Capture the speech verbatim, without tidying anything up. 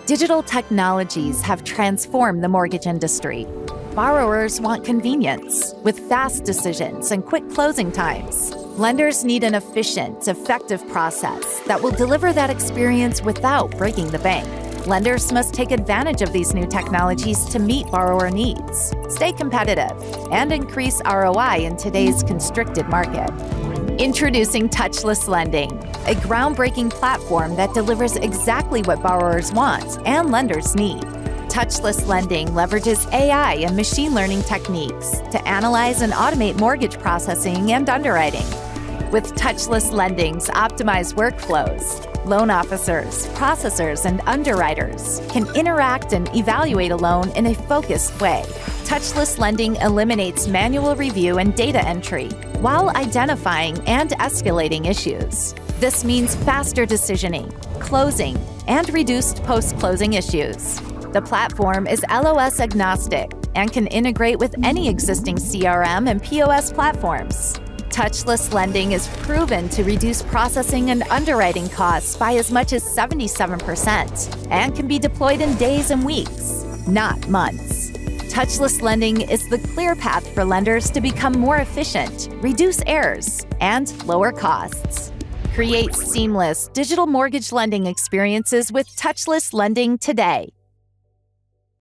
Digital technologies have transformed the mortgage industry. Borrowers want convenience, with fast decisions and quick closing times. Lenders need an efficient, effective process that will deliver that experience without breaking the bank. Lenders must take advantage of these new technologies to meet borrower needs, stay competitive, and increase R O I in today's constricted market. Introducing Touchless Lending, a groundbreaking platform that delivers exactly what borrowers want and lenders need. Touchless Lending leverages A I and machine learning techniques to analyze and automate mortgage processing and underwriting. With Touchless Lending's optimized workflows, loan officers, processors, and underwriters can interact and evaluate a loan in a focused way. Touchless Lending eliminates manual review and data entry while identifying and escalating issues. This means faster decisioning, closing, and reduced post-closing issues. The platform is L O S agnostic and can integrate with any existing C R M and P O S platforms. Touchless Lending is proven to reduce processing and underwriting costs by as much as seventy-seven percent and can be deployed in days and weeks, not months. Touchless Lending is the clear path for lenders to become more efficient, reduce errors, and lower costs. Create seamless digital mortgage lending experiences with Touchless Lending today.